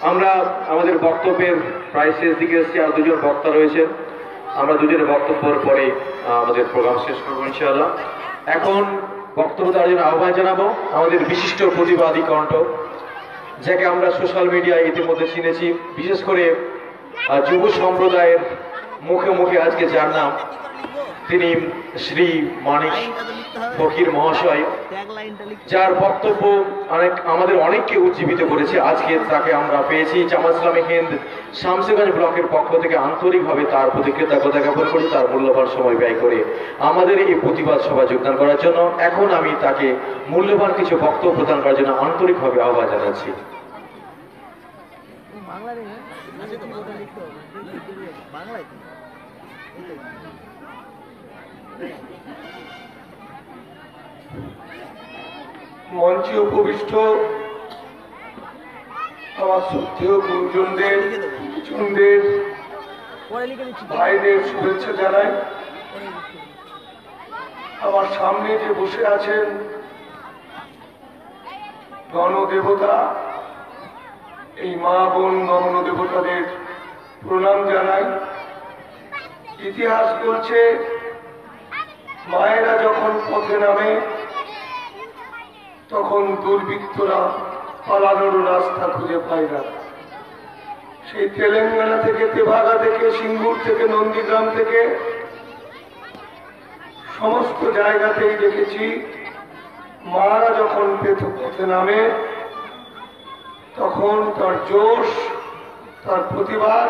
আমরা আমাদের বক্তব্যের প্রায় শেষ দিকে এসেছি, আর দুজন বক্তা রয়েছেন। আমরা দুজনের বক্তব্যের পরে আমাদের প্রোগ্রাম শেষ করবো ইনশাআল্লাহ। এখন বক্তব্য দেওয়ার জন্য আহ্বান জানাবো আমাদের বিশিষ্ট প্রতিবাদী কণ্ঠ, যাকে আমরা সোশ্যাল মিডিয়ায় ইতিমধ্যে চিনেছি, বিশেষ করে যুব সম্প্রদায়ের মুখে মুখে আজকে যার নাম, তিনি শ্রী মানিক ফকির মহাশয়, যার বক্তব্য আমাদের অনেককে উজ্জীবিত করেছে। আজকে তাকে আমরা পেয়েছি। জামাত ইসলামী হিন্দ শামসেরগঞ্জ ব্লকের পক্ষ থেকে আন্তরিকভাবে তার প্রতি কৃতজ্ঞতা জ্ঞাপন করি, তার মূল্যবান সময় ব্যয় করে আমাদের এই প্রতিবাদ সভায় যোগদান করার জন্য। এখন আমি তাকে মূল্যবান কিছু বক্তব্য প্রদান করার জন্য আন্তরিকভাবে আহ্বান জানাচ্ছি। মঞ্চে উপবিষ্ট আমার শ্রদ্ধেয় গুরুজনদের, ভাইদের শুভেচ্ছা জানাই। আমার সামনে যে বসে আছেন গণদেবতা, এই মা বোন গণদেবতাদের প্রণাম জানাই। ইতিহাস বলছে মায়েরা যখন পথে নামে তখন দুর্বৃত্তরা পালানোর রাস্তা খুঁজে পায় না। সেই তেলেঙ্গানা থেকে, তেভাগা থেকে, সিঙ্গুর থেকে, নন্দীগ্রাম থেকে সমস্ত জায়গাতেই দেখেছি মারা যখন পথে নামে তখন তার জোশ, তার প্রতিবাদ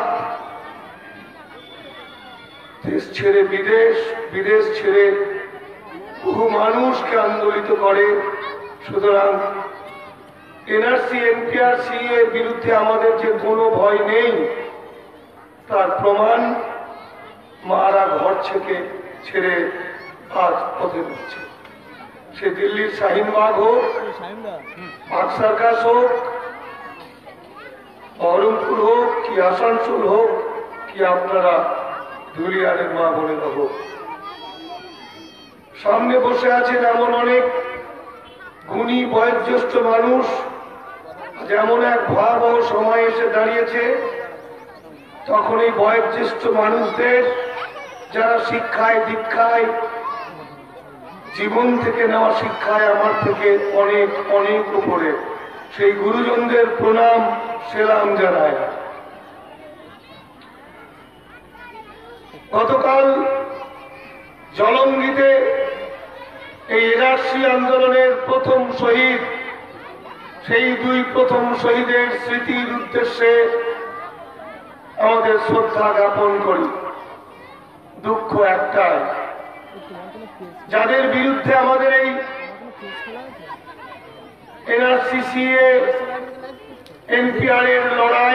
দেশ ছেড়ে বিদেশ, বিদেশ ছেড়ে বহু মানুষকে আন্দোলিত করে। সুতরাং এনআরসি, এনপিআরসি এর বিরুদ্ধে আমাদের যে কোনো ভয় নেই তার প্রমাণ মারা ঘর থেকে ছেড়ে আজ পথে হচ্ছে। সে দিল্লির শাহিনবাগ হোক, পাক সার্কাস হোক, বহরমপুর হোক, কি আসানসোল হোক, কি আপনারা ধুলিয়ানের মা বোনেরা হোক, সামনে বসে আছেন এমন অনেক গুণী বয়োজ্যেষ্ঠ মানুষ। যেমন এক ভয়াবহ সময় এসে দাঁড়িয়েছে, তখন এই বয়োজ্যেষ্ঠ মানুষদের যারা শিক্ষায়, দীক্ষায়, জীবন থেকে নেওয়া শিক্ষায় আমার থেকে অনেক অনেক উপরে, সেই গুরুজনদের প্রণাম সেলাম জানায়। গতকাল জলঙ্গিতে এই এনআরসি আন্দোলনের প্রথম শহীদ, সেই দুই প্রথম শহীদের স্মৃতির উদ্দেশ্যে আমাদের শ্রদ্ধা জ্ঞাপন করি। দুঃখ একটাই, যাদের বিরুদ্ধে আমাদের এই এনআরসিসিএ, এনপিআর এর লড়াই,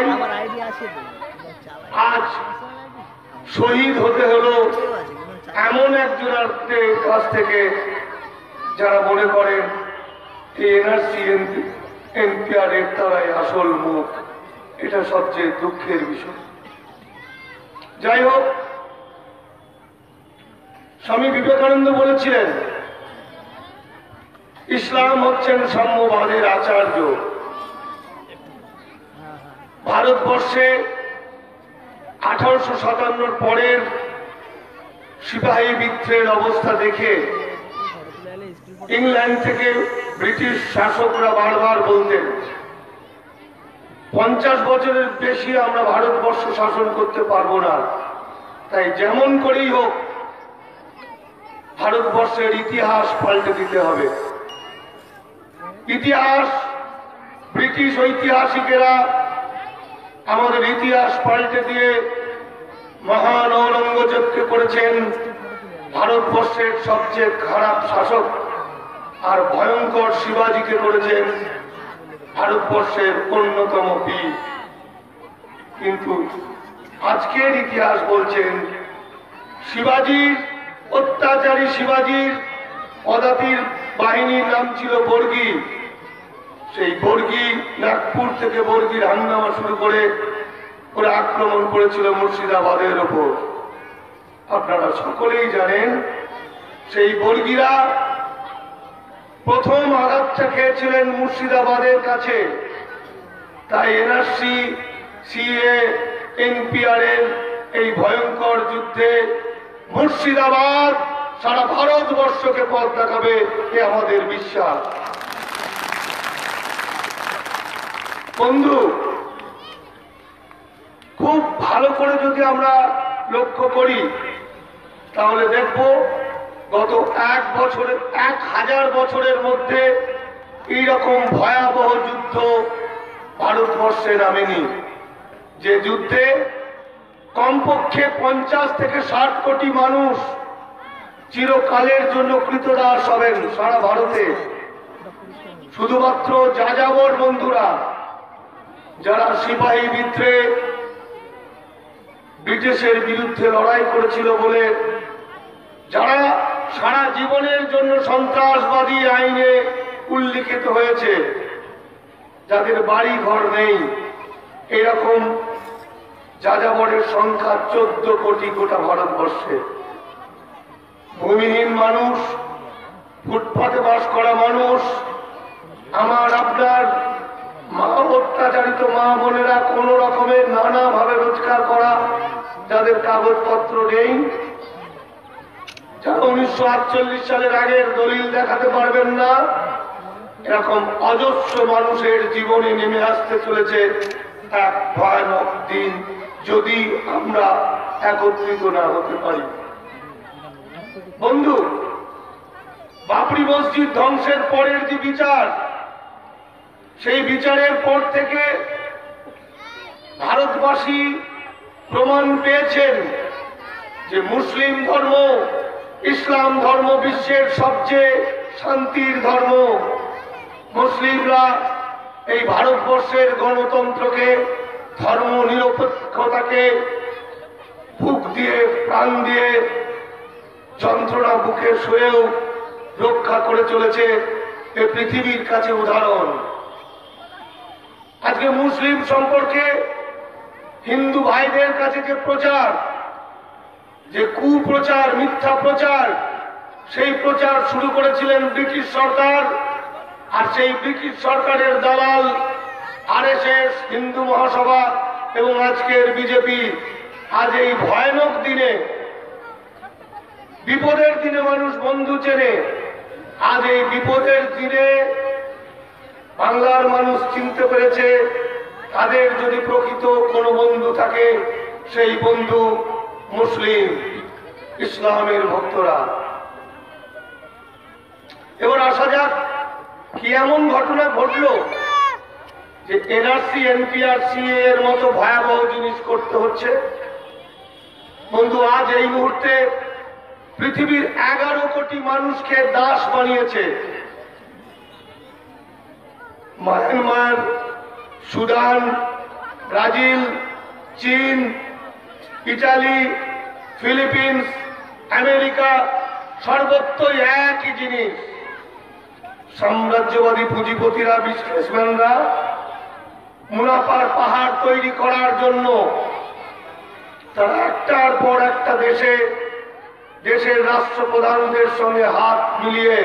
আজ শহীদ হতে হলো এমন একজনের কাছ থেকে যারা মনে করেন এই এনআরসি, এনপিআর এর তারাই আসল মুখ। এটা সবচেয়ে দুঃখের বিষয়। যাই হোক, স্বামী বিবেকানন্দ বলেছিলেন ইসলাম হচ্ছেন সাম্যবাদের আচার্য। ভারতবর্ষে 1857 পরের সিপাহী বিদ্রোহের অবস্থা দেখে ইংল্যান্ড থেকে ব্রিটিশ শাসকরা বারবার বলতেন 50 বছরের বেশি আমরা ভারতবর্ষ শাসন করতে পারবো না, তাই যেমন করেই হোক ভারতবর্ষের ইতিহাস পাল্টে দিতে হবে। ইতিহাস, ব্রিটিশ ঐতিহাসিকেরা আমাদের ইতিহাস পাল্টে দিয়ে মহান ঔরঙ্গজেবকে করেছেন ভারতবর্ষের সবচেয়ে খারাপ শাসক, আর ভয়ঙ্কর শিবাজিকে করেছেন ভারতবর্ষের অন্যতম বীর। কিন্তু আজকের ইতিহাস বলছেন শিবাজির, অত্যাচারী শিবাজির পদাতির বাহিনীর নাম ছিল বর্গী। সেই বর্গী নাগপুর থেকে বর্গীর হাঙ্গামা শুরু করে ওরা আক্রমণ করেছিল মুর্শিদাবাদের ওপর। আপনারা সকলেই জানেন সেই বর্গীরা প্রথম আঘাতটা খেয়েছিলেন মুর্শিদাবাদের কাছে। তাই এনআরসি, সিএ, এনপিআর এর এই ভয়ঙ্কর যুদ্ধে মুর্শিদাবাদ সারা ভারতবর্ষকে পথ দেখাবে, এ আমাদের বিশ্বাস। বন্ধু, খুব ভালো করে যদি আমরা লক্ষ্য করি তাহলে দেখব গত 1000 বছরের মধ্যে এইরকম ভয়াবহ যুদ্ধ ভারতবর্ষে নামেনি, যে যুদ্ধে কমপক্ষে 50 থেকে 60 কোটি মানুষ চিরকালের জন্য কৃতদাস হবেন সারা ভারতে। শুধুমাত্র যাযাবর বন্ধুরা, যারা সিপাহী বিদ্রোহে ব্রিটিশের বিরুদ্ধে লড়াই করেছিল বলে, যারা সারা জীবনের জন্য সন্ত্রাসবাদী আইনে উল্লিখিত হয়েছে, যাদের বাড়ি ঘর নেই, এরকম যাযাবরের সংখ্যা 14 কোটি গোটা ভারতবর্ষে। ভূমিহীন মানুষ, ফুটপাতে বাস করা মানুষ, আমার আপনার মা অত্যাচারিত মা বোনেরা কোন রকমের নানাভাবে রোজগার করা, যাদের কাগজপত্র নেই, যারা 1948 সালের আগের দলিল দেখাতে পারবেন না, এরকম অজস্র মানুষের জীবনে নেমে আসতে চলেছে এক ভয়ানক দিন, যদি আমরা একত্রিত না হতে পারি। বন্ধু, বাবরি মসজিদ ধ্বংসের পরের যে বিচার, সেই বিচারের পর থেকে ভারতবাসী প্রমাণ পেয়েছেন যে মুসলিম ধর্ম, ইসলাম ধর্ম বিশ্বের সবচেয়ে শান্তির ধর্ম। মুসলিমরা এই ভারতবর্ষের গণতন্ত্রকে, ধর্ম নিরপেক্ষতাকে বুক দিয়ে, প্রাণ দিয়ে, যন্ত্রণা বুকে শুয়েও রক্ষা করে চলেছে, এ পৃথিবীর কাছে উদাহরণ। আজকে মুসলিম সম্পর্কে হিন্দু ভাইদের কাছে যে প্রচার, যে কুপ্রচার, মিথ্যা প্রচার, সেই প্রচার শুরু করেছিলেন ব্রিটিশ সরকার। আর সেই ব্রিটিশ সরকারের দালাল আরএসএস, হিন্দু মহাসভা এবং আজকের বিজেপি আজ এই ভয়ানক দিনে, বিপদের দিনে মানুষ বন্ধু চেনে, আজ এই বিপদের দিনে বাংলার মানুষ চিনতে পেরেছে তাদের যদি প্রকৃত কোনো বন্ধু থাকে, সেই বন্ধু মুসলিম, ইসলামের ভক্তরা। এবার আসা যাক, কি এমন ঘটনা ঘটলো যে এনআরসি, এনপিআর, সিএ এর মতো ভয়াবহ জিনিস করতে হচ্ছে। বন্ধু, আজ এই মুহূর্তে পৃথিবীর 11 কোটি মানুষকে দাস বানিয়েছে মায়ানমার, সুদান, ব্রাজিল, চীন, ইটালি, ফিলিপিন্স, আমেরিকা, সর্বত্রই একই জিনিস। সাম্রাজ্যবাদী পুঁজিপতিরা, বিজনেসম্যানরা মুনাফার পাহাড় তৈরি করার জন্য তারা একটার পর একটা দেশের রাষ্ট্রপ্রধানদের সঙ্গে হাত মিলিয়ে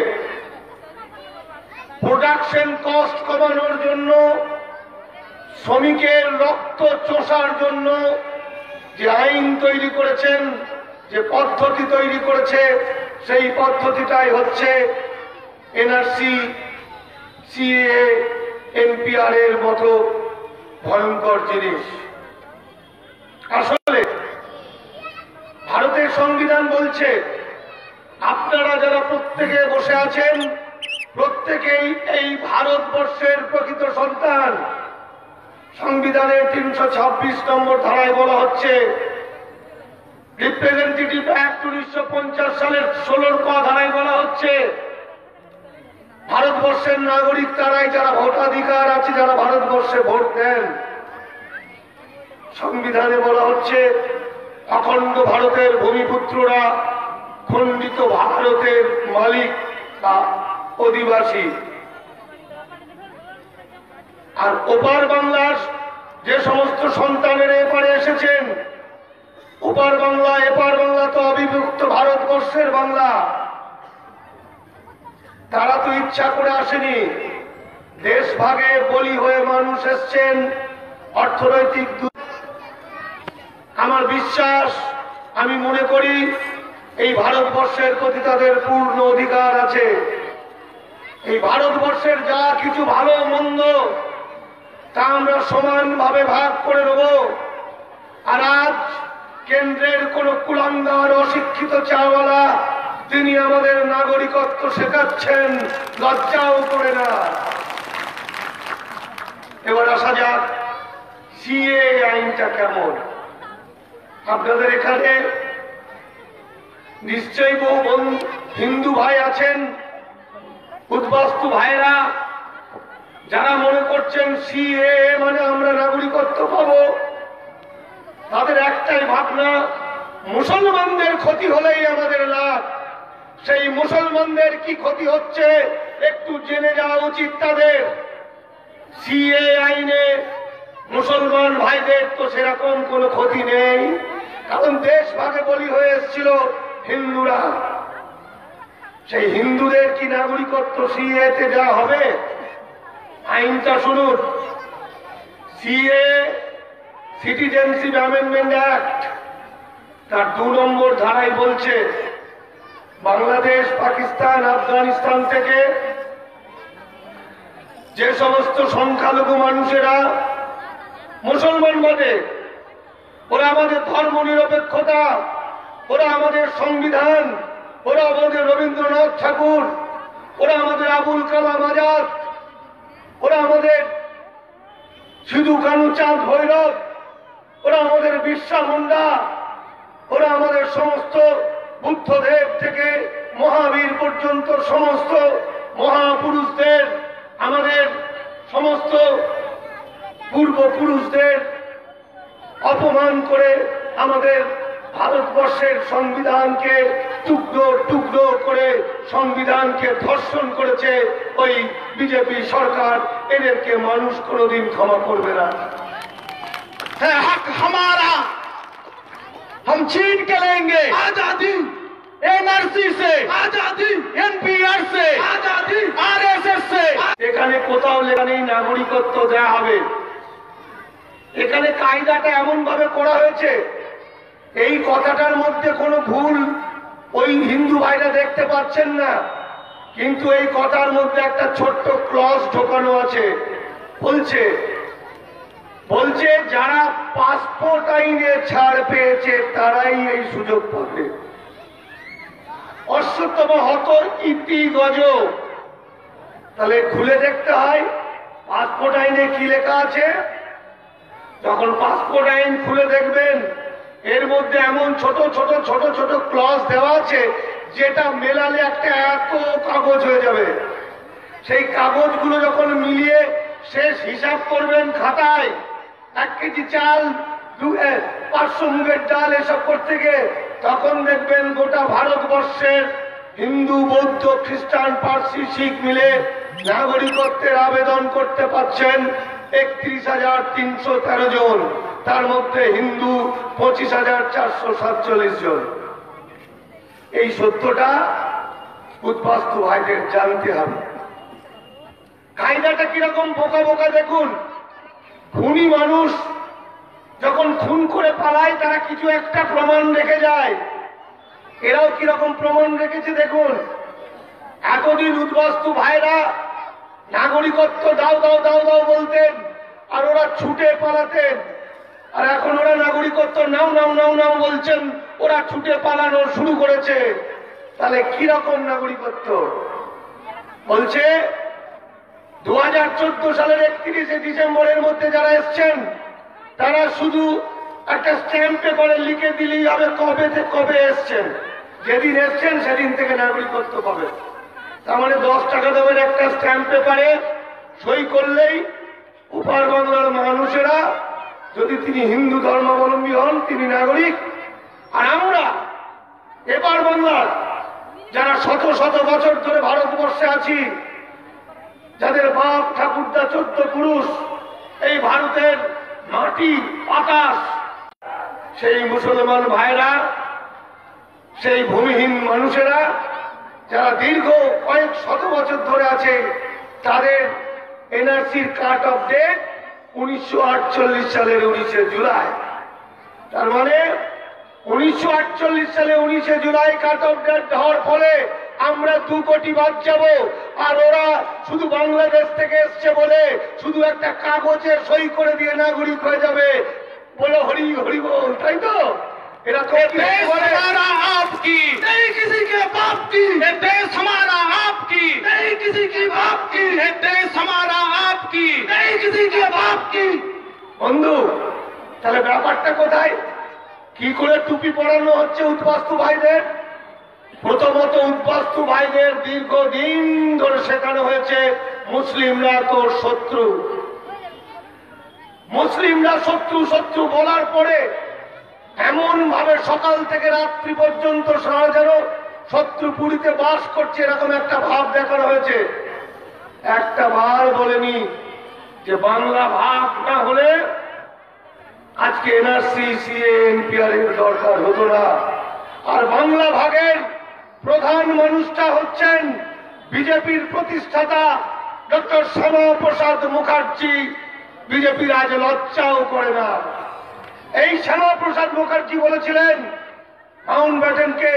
প্রোডাকশন কস্ট কমানোর জন্য, শ্রমিকের রক্ত চোষার জন্য যে আইন তৈরি করেছেন, যে পদ্ধতি তৈরি করেছে, সেই পদ্ধতিটাই হচ্ছে এনআরসি, সিএ, এনপিআর এর মতো ভয়ঙ্কর জিনিস। আসলে ভারতের সংবিধান বলছে আপনারা যারা প্রত্যেকে বসে আছেন, প্রত্যেকেই এই ভারতবর্ষের প্রকৃত সন্তান। সংবিধানের 326 নম্বর ধারায় বলা হচ্ছে, রিপ্রেজেন্টেটিভ অ্যাক্ট 1950 সালের 16 ক ধারায় বলা হচ্ছে, ভারতবর্ষের নাগরিক তারাই যারা ভোটাধিকার আছে, যারা ভারতবর্ষে ভোট দেন। সংবিধানে বলা হচ্ছে অখণ্ড ভারতের ভূমিপুত্ররা খণ্ডিত ভারতের মালিক বা অধিবাসী। আর ওপার বাংলার যে সমস্ত সন্তানেরা এপারে এসেছেন, ওপার বাংলা এপার বাংলা তো অবিভক্ত ভারতবর্ষের বাংলা। তারা তো ইচ্ছা করে আসেনি, দেশ ভাগে বলি হয়ে মানুষ এসছেন অর্থনৈতিক আমার বিশ্বাস, আমি মনে করি এই ভারতবর্ষের প্রতি তাদের পূর্ণ অধিকার আছে। এই ভারতবর্ষের যা কিছু ভালো মন্দ তা আমরা সমানভাবে ভাগ করে নেব। আর আজ কেন্দ্রের কোন কুলাঙ্গার অশিক্ষিত চাওয়ালা তিনি আমাদের নাগরিকত্ব শেখাচ্ছেন, লজ্জাও করে না। এবার আসা যাক সিএ আইনটা কেমন। আপনাদের এখানে নিশ্চয়ই বহু হিন্দু ভাই আছেন, উদ্বাস্তু ভাইরা, যারা মনে করছেন সিএ মানে আমরা নাগরিকত্ব পাবো। তাদের একটাই ভাবনা, মুসলমানদের ক্ষতি হলেই আমাদের লাভ। সেই মুসলমানদের কি ক্ষতি হচ্ছে একটু জেনে যাওয়া উচিত তাদের। সিএ আইনে মুসলমান ভাইদের তো সেরকম কোনো ক্ষতি নেই, কারণ দেশ ভাগে বলি হয়ে এসেছিল হিন্দুরা। সেই হিন্দুদের কি নাগরিকত্ব সিএতে দেওয়া হবে? আইনটা শুনুন। সিএ সিটিজেনশিপ অ্যামেন্ডমেন্ট অ্যাক্ট তার 2 নম্বর ধারায় বলছে, বাংলাদেশ, পাকিস্তান, আফগানিস্তান থেকে যে সমস্ত সংখ্যালঘু মানুষেরা মুসলমান বাদে, ওরা আমাদের ধর্ম নিরপেক্ষতা, ওরা আমাদের সংবিধান, ওরা আমাদের রবীন্দ্রনাথ ঠাকুর, ওরা আমাদের আবুল কালাম আজাদ, ওরা আমাদের সিধু কানু চাঁদ ভৈরব, ওরা আমাদের বিরসা মুন্ডা, ওরা আমাদের সমস্ত বুদ্ধদেব থেকে মহাবীর পর্যন্ত সমস্ত মহাপুরুষদের, আমাদের সমস্ত পূর্বপুরুষদের অপমান করে আমাদের ভারতবর্ষের সংবিধানকে টুকরো টুকরো করে সংবিধানকে ধর্ষণ করেছে ওই বিজেপি সরকার। এদেরকে মানুষ কোনোদিন ক্ষমা করবে না। है हक हमारा, हम छीन के लेंगे आजादी, एनआरसी से, आजादी, एनपीआर से, आजादी, आरएसएस से। এখানে কোথাও লেখা নেই নাগরিকত্ব দেয়া হবে। এখানে কায়দাটা এমন ভাবে করা হয়েছে, এই কথাটার মধ্যে কোনো ভুল ওই হিন্দু ভাইরা দেখতে পাচ্ছেন না, কিন্তু এই কথার মধ্যে একটা ছোট্ট ক্লজ ঢোকানো আছে। বলছে যারা পাসপোর্ট আইনে ছাড় পেয়েছে তারাই এই সুযোগ পাবে। অশ্বত্থম হত ইতি গজ। তাহলে খুলে দেখতে হয় পাসপোর্ট আইনে কি লেখা আছে। যখন পাসপোর্ট আইন খুলে দেখবেন এর মধ্যে এমন ছোট ছোট ছোট ছোট ক্লজ দেওয়া আছে যেটা মেলালে একটা এত কাগজ হয়ে যাবে। সেই কাগজগুলো যখন মিলিয়ে শেষ হিসাব করবেন খাতায়, 1 কেজি চাল, 500 মুগের ডাল এসব করতে গিয়ে, তখন দেখবেন গোটা ভারতবর্ষের হিন্দু, বৌদ্ধ, খ্রিস্টান, পার্সি, শিখ মিলে নাগরিকত্বের আবেদন করতে পারছেন 31,313 জন। তার মধ্যে হিন্দু 25,447 জন। এই সত্যটা উদ্বাস্তু ভাইদের জানতে হবে। কায়দাটা কিরকম বোকা বোকা দেখুন। খুনি মানুষ যখন খুন করে পালায় তারা কিছু একটা প্রমাণ রেখে যায়। এরাও কিরকম প্রমাণ রেখেছে দেখুন। এতদিন উদ্বাস্তু ভাইরা নাগরিকত্ব দাও দাও দাও দাও বলতেন আর ওরা ছুটে পালাতেন, আর এখন ওরা নাগরিকত্ব নাও নাও নাও নাও বলছেন, ওরা ছুটে পালানো শুরু করেছে। তাহলে কিরকম নাগরিকত্ব বলছে? 2014 সালের 31শে ডিসেম্বরের মধ্যে যারা এসছেন তারা শুধু একটা স্ট্যাম্প পেপারে লিখে দিলেই হবে কবে এসছেন। যেদিন এসছেন সেদিন থেকে নাগরিকত্ব পাবে। তার মানে 10 টাকা দামের একটা স্ট্যাম্প পেপারে সই করলেই উপার বাংলার মানুষেরা, যদি তিনি হিন্দু ধর্মাবলম্বী হন, তিনি নাগরিক। আর আমরা এপার বাংলার যারা শত শত বছর ধরে ভারতবর্ষে আছি, যাদের বাপ ঠাকুরদা 14 পুরুষ এই ভারতের মাটি বাতাস, সেই মুসলমান ভাইরা, সেই ভূমিহীন মানুষেরা যারা দীর্ঘ কয়েক শত বছর ধরে আছে, তাদের এনআরসির কাট অফ ডেট 1948 সালের 19 জুলাই। তার মানে 1948 সালে 19 জুলাই কাট অফ ডেট হওয়ার ফলে আমরা 2 কোটি বাদ যাব, আর ওরা শুধু বাংলাদেশ থেকে এসছে বলে শুধু একটা কাগজে সই করে দিয়ে নাগরিক হয়ে যাবে। বলো হরি হরি বল, তাই তো? এরা তো देश हमारा आपकी नहीं किसी के बाप की, ये देश हमारा आपकी नहीं किसी के बाप की, ये देश हमारा आपकी नहीं किसी के बाप की। বন্ধু, তাহলে ব্যাপারটা কোথায়? কি করে টুপি পরানো হচ্ছে উদ্বাস্তু ভাইদের? প্রথমত উদ্বাস্তু ভাইদের দীর্ঘদিন ধরে শেখানো হয়েছে মুসলিমরা তোর শত্রু, মুসলিমরা শত্রু শত্রু বলার পরে এমন ভাবে সকাল থেকে রাত্রি পর্যন্ত সারা যেন শত্রুপুরীতে বাস করছে এরকম একটা ভাব দেখানো হয়েছে। একটা বার বলেনি যে বাংলা ভাগ না হলে আজকে এনআরসি সিএ এনপিআর এর দরকার হতো না। আর বাংলা ভাগের প্রধান মানুষটা হচ্ছেন বিজেপির প্রতিষ্ঠাতা ডক্টর শ্যামাপ্রসাদ মুখার্জি। বিজেপির আজ লজ্জাও করে না। এই শ্যামাপ্রসাদ মুখার্জি বলেছিলেন মাউন্টব্যাটেনকে,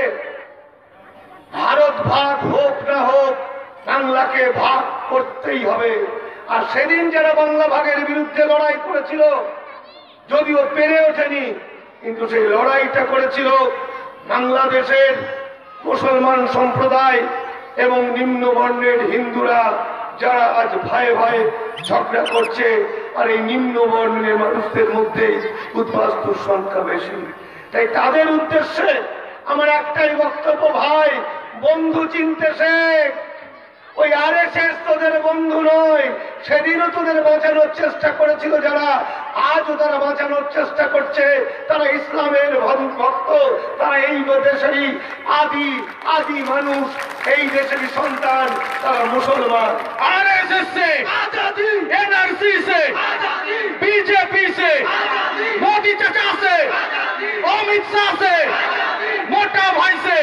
ভারত ভাগ হোক না হোক বাংলাকে ভাগ করতেই হবে। আর সেদিন যারা বাংলা ভাগের বিরুদ্ধে লড়াই করেছিল, যদিও পেরে ওঠেনি, কিন্তু সেই লড়াইটা করেছিল বাংলাদেশের মুসলমান সম্প্রদায় এবং নিম্ন বর্ণের হিন্দুরা, যারা আজ ভয়ে ভয়ে ঝগড়া করছে। আর এই নিম্ন বর্ণের মানুষদের মধ্যে উদ্বাস্তুর সংখ্যা বেশি। তাই তাদের উদ্দেশ্যে আমার একটাই বক্তব্য, ভাই বন্ধু চিনতে শেখ। ওই আরএসএস তোদের বন্ধু নয়। সেদিনও তোদের বাঁচানোর চেষ্টা করেছিল যারা, আজও তারা বাঁচানোর চেষ্টা করছে। তারা ইসলামের ভক্ত, তারা এই দেশেরই আদি আদি মানুষ, এই দেশেরই সন্তান, তারা মুসলমান। आरएसएस से आजादी, एनआरसी से आजादी, बीजेपी से आजादी, मोदी चाचा से आजादी, अमित शाह से आजादी, मोटा भाई से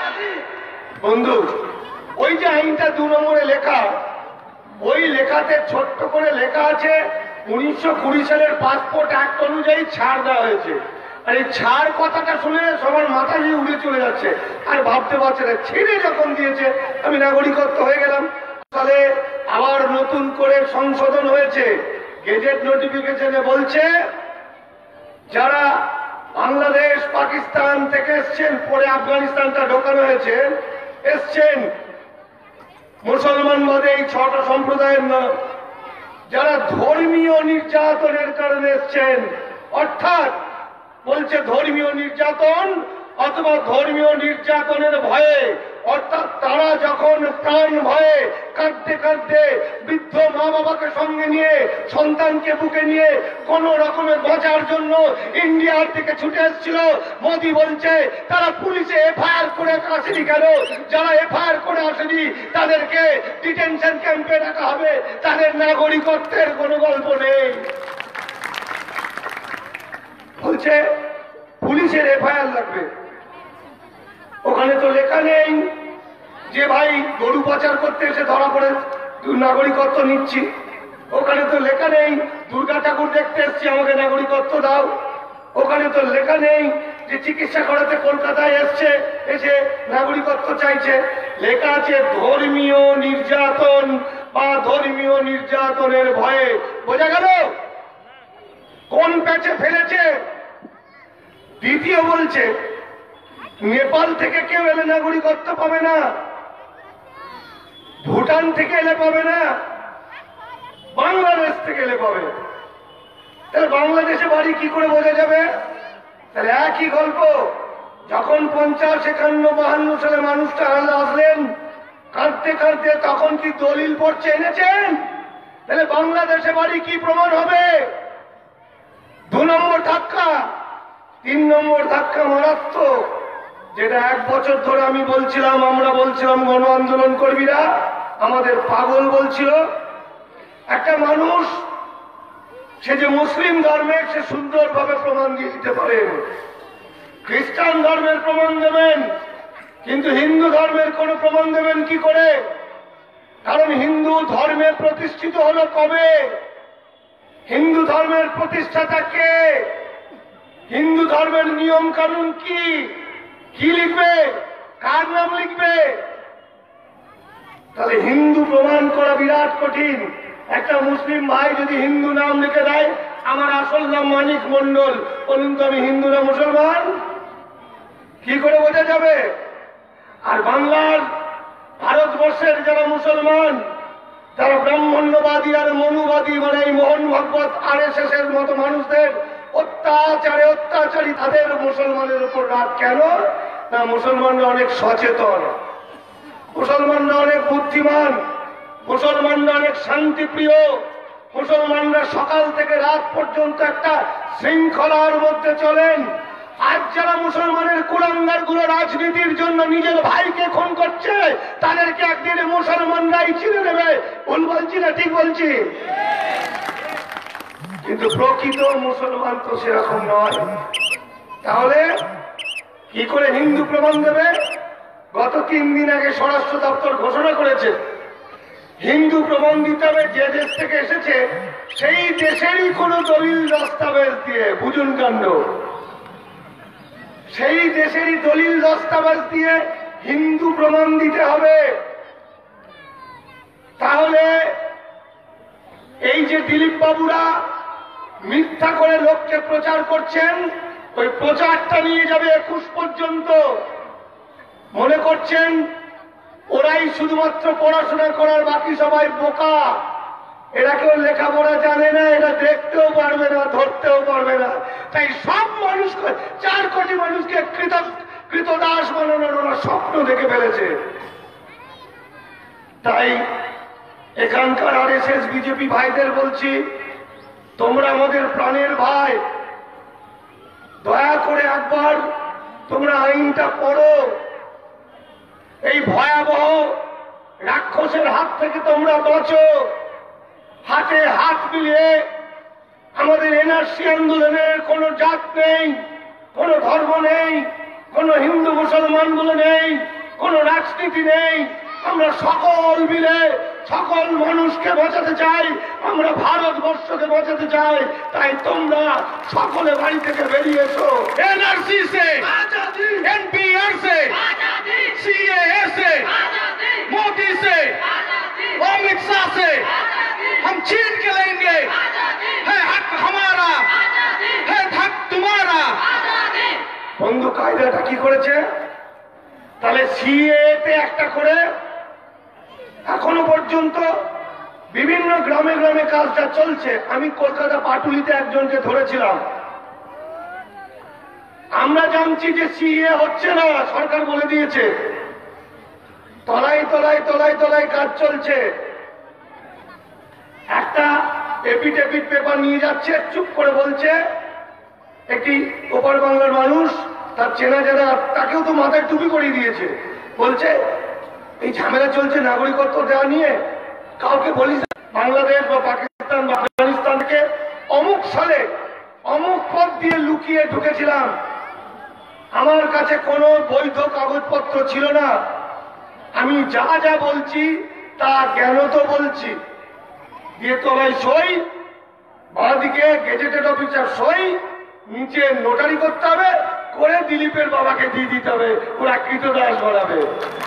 বন্ধু, ওই যে আইনটা 2 নম্বরে লেখা, ওই লেখাতে ছোট্ট করে লেখা আছে 1920 সালের পাসপোর্ট অ্যাক্ট অনুযায়ী ছাড় দেওয়া হয়েছে। আর এই ছাড় কথাটা শুনে সবার মাথা দিয়ে উড়ে চলে যাচ্ছে, আর ভাবতে পারছে না ছেড়ে যখন দিয়েছে আমি নাগরিকত্ব হয়ে গেলাম। তাহলে আবার নতুন করে সংশোধন হয়েছে, গেজেট নোটিফিকেশনে বলছে যারা বাংলাদেশ পাকিস্তান থেকে এসছেন, পরে আফগানিস্তানটা ঢোকানো হয়েছে, এসছেন মুসলমান বাদে এই 6টা সম্প্রদায়ের নাম, যারা ধর্মীয় নির্যাতনের কারণে এসছেন, অর্থাৎ বলছে ধর্মীয় নির্যাতন অথবা ধর্মীয় নির্যাতনের ভয়ে, অর্থাৎ তারা যখন প্রাণ ভয়ে কাঁদতে কাঁদতে বৃদ্ধ মা বাবাকে সঙ্গে নিয়ে, সন্তানকে বুকে নিয়ে কোন রকমে বাঁচার জন্য ইন্ডিয়ার দিকে ছুটে এসেছিল, মোদী বলছে তারা পুলিশে এফআইআর করে আসেনি কেন? যারা এফআইআর করে আসেনি তাদেরকে ডিটেনশন ক্যাম্পে রাখা হবে, তাদের নাগরিকত্বের কোনো গল্প নেই। বলছে পুলিশের এফআইআর লাগবে। ওখানে তো লেখা নেই যে ভাই গরু পাচার করতে এসে ধরা পড়ে নাগরিকত্ব নিচ্ছি। ওখানে তো লেখা নেই দুর্গা ঠাকুর দেখতে এসছি আমাকে নাগরিকত্ব দাও। ওখানে তো লেখা নেই যে চিকিৎসা করাতে কলকাতায় এসছে, এসে নাগরিকত্ব চাইছে। লেখা আছে ধর্মীয় নির্যাতন বা ধর্মীয় নির্যাতনের ভয়ে। বোঝা গেল কোন প্যাচে ফেলেছে? দ্বিতীয় বলছে নেপাল থেকে কেউ এলে নাগরিকত্ব পাবে না, ভুটান থেকে এলে পাবে না, বাংলাদেশ থেকে এলে পাবে। তাহলে বাংলাদেশে বাড়ি কি করে বোঝা যাবে? তাহলে একই গল্প। যখন 50, 51, 52 সালে মানুষটা আসলেন কাঁদতে কাঁদতে, তখন কি দলিল পড়ছে এনেছেন? তাহলে বাংলাদেশে বাড়ি কি প্রমাণ হবে? 2 নম্বর ধাক্কা। 3 নম্বর ধাক্কা মারাত্মক, যেটা 1 বছর ধরে আমি বলছিলাম, আমরা বলছিলাম, গণ আন্দোলন কর্মীরা আমাদের পাগল বলছিল। একটা মানুষ সে যে মুসলিম ধর্মের, সে সুন্দরভাবে প্রমাণ দিয়ে দিতে পারেন, খ্রিস্টান ধর্মের প্রমাণ দেবেন, কিন্তু হিন্দু ধর্মের কোন প্রমাণ দেবেন কি করে? কারণ হিন্দু ধর্মের প্রতিষ্ঠিত হলো কবে? হিন্দু ধর্মের প্রতিষ্ঠাতা কে? হিন্দু ধর্মের নিয়ম কানুন কি? কি লিখবে? কার নাম লিখবে? তাহলে হিন্দু প্রমাণ করা বিরাট কঠিন। একটা মুসলিম ভাই যদি হিন্দু নাম লিখে দেয়, আমার আসল নাম মানিক মন্ডল, বলুন তো আমি হিন্দু না মুসলমান? কি করে বোঝা যাবে? আর বাংলার ভারতবর্ষের যারা মুসলমান, যারা ব্রাহ্মণ্যবাদী আর মনুবাদী, মানে এই মোহন ভাগবত RSS এর মতো মানুষদের অত্যাচারী, তাদের মুসলমানের উপর রাগ কেন? না, মুসলমানরা অনেক সচেতন, মুসলমানরা অনেক বুদ্ধিমান, মুসলমানরা অনেক শান্তিপ্রিয়, মুসলমানরা সকাল থেকে রাত পর্যন্ত একটা শৃঙ্খলার মধ্যে চলেন। আজ যারা মুসলমানের কুলাঙ্গার গুলো রাজনীতির জন্য নিজের ভাইকে খুন করছে, তাদেরকে একদিনে মুসলমানরাই চিনে নেবে। ভুল বলছি না ঠিক বলছি? কিন্তু প্রকৃত মুসলমান তো সেরকম নয়। তাহলে কি করে হিন্দু প্রমাণ দেবে? গত 3 দিন আগে স্বরাষ্ট্র দপ্তর ঘোষণা করেছে হিন্দু প্রমাণ দিতে হবে যে দেশ থেকে এসেছে সেই দেশেরই কোন দলিল দস্তাবেজ দিয়ে, বুঝুন কাণ্ড, সেই দেশেরই দলিল দস্তাবেজ দিয়ে হিন্দু প্রমাণ দিতে হবে। তাহলে এই যে দিলীপ বাবুরা মিথ্যা করে লোককে প্রচার করছেন, ওই প্রচারটা নিয়ে যাবে 21 পর্যন্ত। মনে করছেন ওরাই শুধুমাত্র পড়াশোনা করার, বাকি সবাই বোকা, এরা কেউ লেখাপড়া জানে না, এরা দেখতেও পারবে না, ধরতেও পারবে না। তাই সব মানুষকে, 4 কোটি মানুষকে কৃতদাস বানানোর ওরা স্বপ্ন দেখে ফেলেছে। তাই এখানকার RSS বিজেপি ভাইদের বলছি, তোমরা আমাদের প্রাণের ভাই, দয়া করে একবার তোমরা আইনটা পড়ো। এই ভয়াবহ রাক্ষসের হাত থেকে তোমরা বাঁচো। হাতে হাত মিলিয়ে আমাদের NRC আন্দোলনের কোনো জাত নেই, কোনো ধর্ম নেই, কোনো হিন্দু মুসলমান গুলো নেই, কোনো রাজনীতি নেই। আমরা সকল মিলে সকল মানুষকে বাঁচাতে চাই, আমরা ভারতবর্ষকে বাঁচাতে চাই। তাই তোমরা সকলে বাড়ি থেকে বেরিয়ে এসো। NRC से, NPR से, CAA से, मोदी से, अमित शाह से हम छीन के लेंगे। है हक हमारा, है हक तुम्हारा। বন্ধু কায়দাটা কি করেছে? তাহলে CAA তে একটা করে এখনো পর্যন্ত বিভিন্ন গ্রামে গ্রামে কাজটা চলছে। আমি কলকাতা পাটুলিতে একজনকে ধরেছিলাম। আমরা জানছি যে CAA হচ্ছে না, সরকার বলে দিয়েছে। তলায় তলায় তলায় তলায় কাজ চলছে। একটা এপিডেভিট পেপার নিয়ে যাচ্ছে, চুপ করে বলছে, একটি ওপার বাংলার মানুষ, তার চেনা জানা, তাকেও তো মাথায় টুপি পরিয়ে দিয়েছে, বলছে এই ঝামেলা চলছে নাগরিকত্ব দেওয়া নিয়ে, কাউকে বলিস বাংলাদেশ বা পাকিস্তান বা আফগানিস্তান থেকে অমুক সালে অমুক পথ দিয়ে লুকিয়ে ঢুকেছিলাম, আমার কাছে কোনো বৈধ কাগজপত্র ছিল না, আমি যা যা বলছি তা জ্ঞানত বলছি। দিয়ে তলায় সই, বাঁদিকে গেজেটেড অফিসার সই, নিচে নোটারি করতে হবে, করে দিলীপের বাবাকে দিয়ে দিতে হবে, ওরা কৃতদাস বানাবে।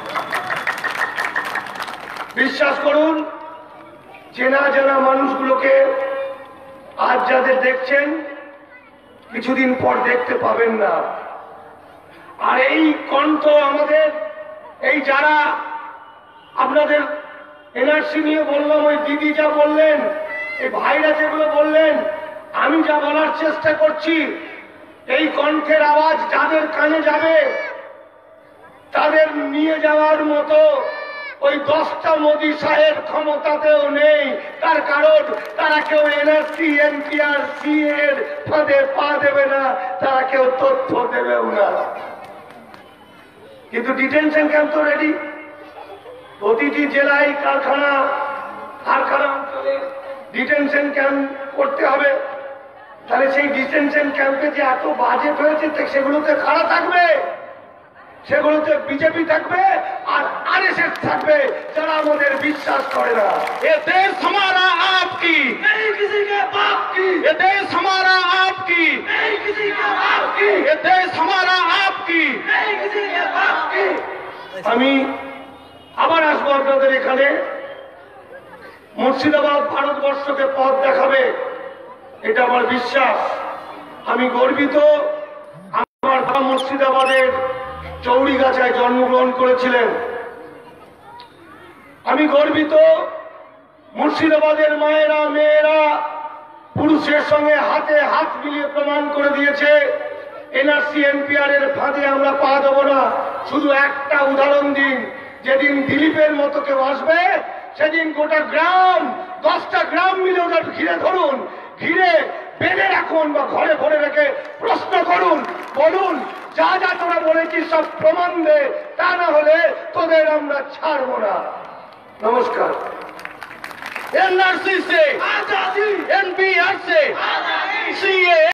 বিশ্বাস করুন, চেনা জানা মানুষগুলোকে আজ যাদের দেখছেন কিছুদিন পর দেখতে পাবেন না। আর এই কণ্ঠ আমাদের, এই যারা আপনাদের NRC নিয়ে বললাম, ওই দিদি যা বললেন, এই ভাইরা যেগুলো বললেন, আমি যা বলার চেষ্টা করছি, এই কণ্ঠের আওয়াজ যাদের কানে যাবে তাদের নিয়ে যাওয়ার মতো ওই 10টা মোদি সাহেব ক্ষমতাতেও নেই। তার কারণ তারা কেউ NRC, NPR, CAA এর ফাঁদে পা দেবে না, তারা কেউ তথ্য দেবেও না। কিন্তু ডিটেনশন ক্যাম্প তো রেডি, প্রতিটি জেলায় কারখানা অঞ্চলে ডিটেনশন ক্যাম্প করতে হবে। তাহলে সেই ডিটেনশন ক্যাম্পে যে এত বাজেট হয়েছে সেগুলোতে কারা থাকবে? সেগুলোতে বিজেপি থাকবে আর আরএসএস থাকবে, যারা আমাদের বিশ্বাস করে না। ये देश हमारा आपकी नहीं किसी के बाप की, ये देश हमारा आपकी नहीं किसी के बाप की, ये देश हमारा आपकी नहीं किसी के बाप की। আমি আবার আসবো আপনাদের এখানে। মুর্শিদাবাদ ভারতবর্ষকে পথ দেখাবে, এটা আমার বিশ্বাস। আমি গর্বিত, আমার বাবা মুর্শিদাবাদের চৌড়িগাছায় জন্মগ্রহণ করেছিলেন। আমি গর্বিত, মুর্শিদাবাদের মায়েরা মেয়েরা পুরুষের সঙ্গে হাতে হাত মিলিয়ে প্রমাণ করে দিয়েছে এনআরসি এনপিআর এর ফাঁদে আমরা পা দেব না। শুধু একটা উদাহরণ দিন, যেদিন দিলীপের মতো কেউ আসবে সেদিন গোটা গ্রাম 10টা গ্রাম মিলে ওদের ঘিরে ধরুন, ঘিরে বেঁধে রাখুন বা ঘরে ভরে রেখে প্রশ্ন করুন, বলুন যা যা তোরা বলেছিস সব প্রমাণ দে, তা না হলে তোদের আমরা ছাড়বো না। নমস্কার। एनआरसी से आजादी, एनपीआर से आजादी, सीए